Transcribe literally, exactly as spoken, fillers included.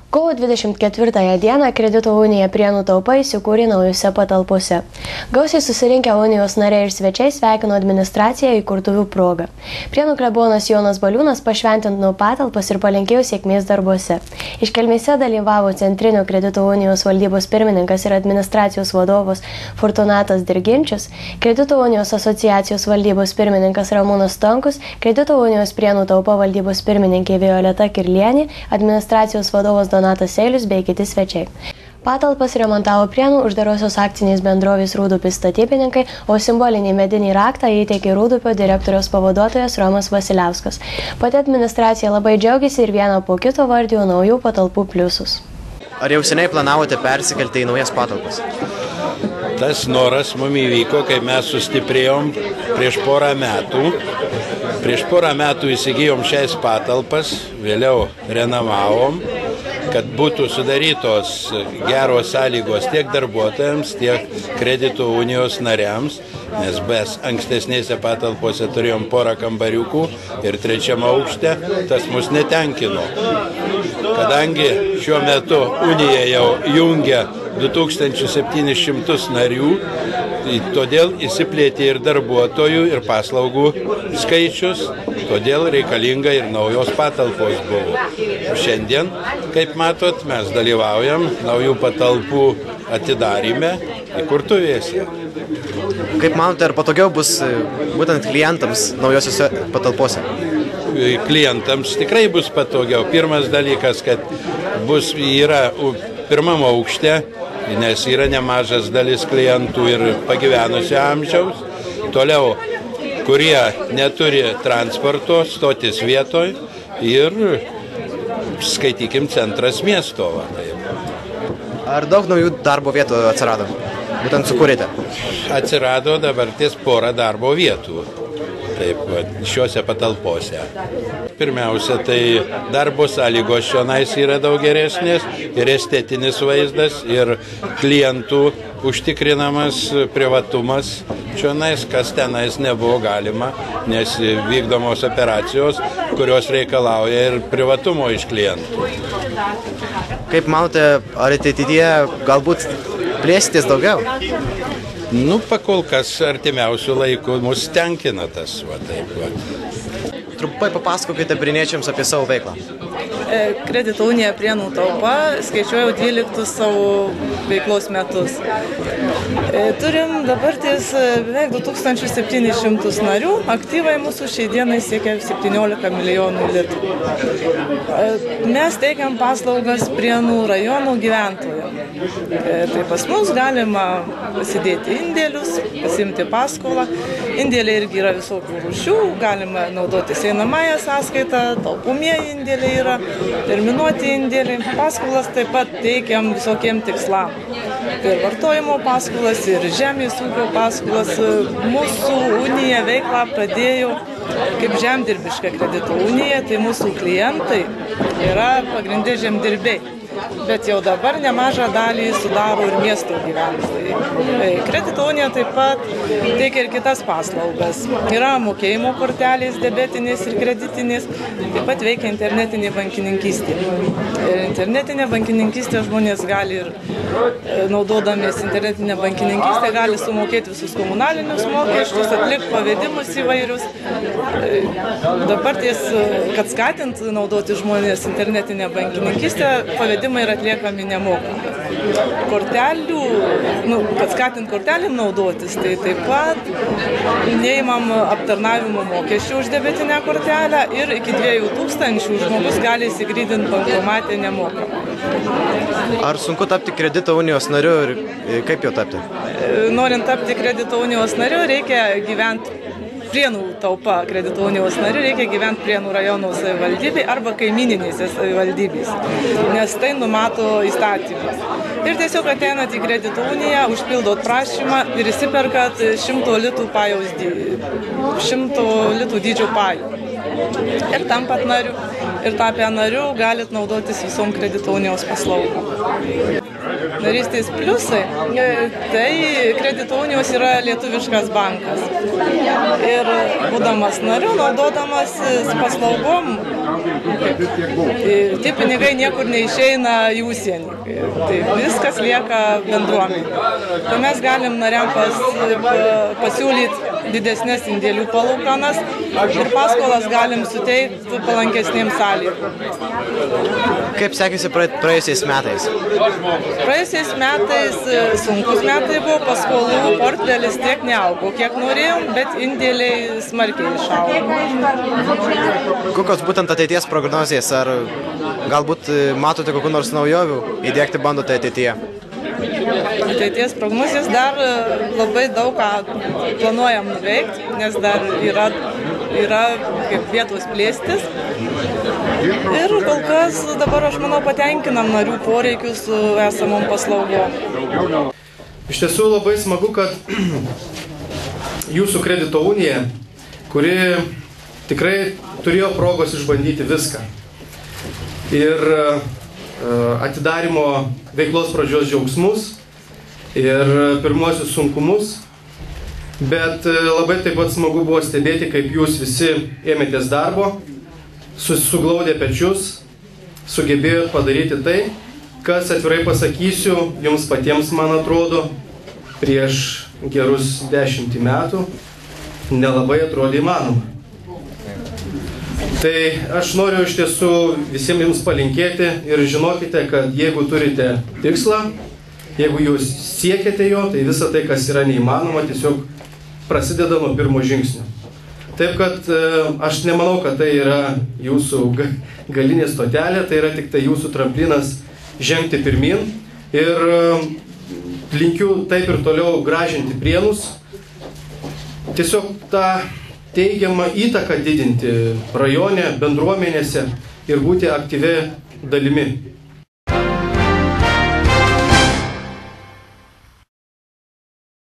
Kovo dvidešimt ketvirtąją dieną kredito unija Prienų taupa įsikūrė naujose patalpose. Gausiai susirinkę unijos nariai ir svečiai sveikino administraciją įkurtuvių progą. Prienų klebonas Jonas Baliūnas pašventino patalpas ir palinkėjo sėkmės darbuose. Iškelmėse dalyvavo Centrinio kredito unijos valdybos pirmininkas ir administracijos vadovas Fortunatas Dirginčius, kredito unijos asociacijos valdybos pirmininkas Ramūnas Stankus, kredito unijos Prienų taupa valdybos pirmininkė Violeta Kirlienė, administracijos vadovas Donatas Seilius bei kiti svečiai. Patalpas remontavo Prienų uždarosios akcinės bendrovės Rūdupis statybininkai, o simbolinį medinį raktą įteikė Rūdupio direktoriaus pavaduotojas Romas Vasiliauskas. Pati administracija labai džiaugiasi ir vieną po kito vardijo naujų patalpų pliusus. Ar jau seniai planavote persikelti į naujas patalpas? Tas noras mum įvyko, kai mes sustiprėjom prieš porą metų. Prieš porą metų įsigijom šias patalpas, vėliau renovavom, kad būtų sudarytos geros sąlygos tiek darbuotojams, tiek kredito unijos nariams, nes mes ankstesnėse patalpose turėjom porą kambariukų ir trečiam aukšte tas mus netenkino. Kadangi šiuo metu unija jau jungia du tūkstančius septynis šimtus narių, todėl įsiplėtė ir darbuotojų, ir paslaugų skaičius, todėl reikalinga ir naujos patalpos buvo. Šiandien, kaip matot, mes dalyvaujam naujų patalpų atidaryme įkurtuvėse. Kaip manote, ar patogiau bus būtent klientams naujosiuose patalpose? Klientams tikrai bus patogiau. Pirmas dalykas, kad bus yra pirmam aukšte, nes yra nemažas dalis klientų ir pagyvenusio amžiaus. Toliau, kurie neturi transporto, stotis vietoj ir, skaitykim, centras miesto. Ar daug naujų darbo vietų atsirado? Būtent sukūrėte? Atsirado dabar ties porą darbo vietų. Taip, šiuose patalpose. Pirmiausia, tai darbo sąlygos čionais yra daug geresnės ir estetinis vaizdas ir klientų užtikrinamas privatumas čionais, kas tenais nebuvo galima, nes vykdomos operacijos, kurios reikalauja ir privatumo iš klientų. Kaip manote, ar ateityje galbūt plėsitės daugiau? Nu, pakol kas artimiausių laikų mus tenkina tas, va taip, va. Trumpai papasakokite prieniečiams apie savo veiklą. Kredito unija Prienų taupa skaičiuoja dvyliktus savo veiklos metus. Turim dabar ties beveik du tūkstančius septynis šimtus narių, aktyvai mūsų šiai dienai siekia septyniolika milijonų litų. Mes teikiam paslaugas Prienų rajonų gyventojams. Tai pas mus galima pasidėti indėlius, pasimti paskolą. Indėliai irgi yra visokių rūšių, galima naudotis einamąją sąskaitą, taupomieji indėliai yra, terminuoti indėliai. Paskolas taip pat teikiam visokiem tikslam. Ir vartojimo paskolas, ir žemės ūkio paskolas. Mūsų unija veiklą pradėjo kaip žemdirbiška kredito unija, tai mūsų klientai yra pagrindė žemdirbiai. Bet jau dabar nemažą dalį sudaro ir miesto gyventojai. Kredito unija taip pat teikia ir kitas paslaugas. Yra mokėjimo kortelės, debetinės ir kreditinės, taip pat veikia internetinė bankininkystė. Ir internetinė bankininkystė žmonės gali ir naudodamės internetinę bankininkystę, gali sumokėti visus komunalinius mokesčius, atlikti pavedimus įvairius. Dabar ties, kad skatint naudoti žmonės internetinę bankininkystę, pavedimai yra atliekami nemokamai. Kortelių, nu, kad skatint kortelėm naudotis, tai taip pat neimam aptarnavimo mokesčių už debetinę kortelę ir iki dviejų tūkstančių žmogus gali įsigrydinti bankomatę nemokamai. Ar sunku tapti kredito unijos nariu ir kaip jo tapti? Norint tapti kredito unijos nariu, reikia gyventi Prienų taupa kredito unijos nariu, reikia gyventi Prienų rajono savivaldybėje arba kaimininėse savivaldybės, nes tai numato įstatymas. Ir tiesiog ateinat į kredito uniją, užpildot prašymą ir įsiperkat šimto litų pajaus dydžio, šimto litų dydžio pajų. Ir tampat nariu. ir tapę nariu galit naudotis visom kredito unijos paslaugom. Narystės pliusai, tai kredito unijos yra lietuviškas bankas. Ir būdamas nariu, naudodamas paslaugom, tie pinigai niekur neišeina į užsienį. Tai viskas lieka bendruomenė. Tai mes galim nariam pas, pasiūlyti didesnės indėlių palūkanas ir paskolas galim suteikti palankesnėms sąlygom. Kaip sekėsi praėjusiais metais? Praėjusiais metais sunkus metai buvo, paskolų portfelis tiek neaugo, kiek norėjom, bet indėliai smarkiai išaugo. Kokios būtent ateities prognozijas, ar galbūt matote kokių nors naujovių, įdiegti bandote ateityje? Ateities prognozijas dar labai daug ką planuojam nuveikti, nes dar yra, yra kaip vietos plėstis. Ir kol kas dabar, aš manau, patenkinam narių poreikius su esamom paslaugom. Iš tiesų labai smagu, kad jūsų kredito unija, kuri tikrai turėjo progos išbandyti viską. Ir atidarimo veiklos pradžios džiaugsmus ir pirmuosius sunkumus, bet labai taip pat smagu buvo stebėti, kaip jūs visi ėmėtės darbo, suglaudę pečius, sugebėjot padaryti tai, kas, atvirai pasakysiu, jums patiems, man atrodo, prieš gerus dešimtį metų nelabai atrodė įmanoma. Tai aš noriu iš tiesų visiems jums palinkėti ir žinokite, kad jeigu turite tikslą, jeigu jūs siekiate jo, tai visa tai, kas yra neįmanoma, tiesiog prasideda nuo pirmo žingsnio. Taip, kad aš nemanau, kad tai yra jūsų galinė stotelė, tai yra tik tai jūsų tramplinas žengti pirmin ir linkiu taip ir toliau gražinti Prienus, tiesiog tą teigiamą įtaką didinti rajone, bendruomenėse ir būti aktyvi dalimi.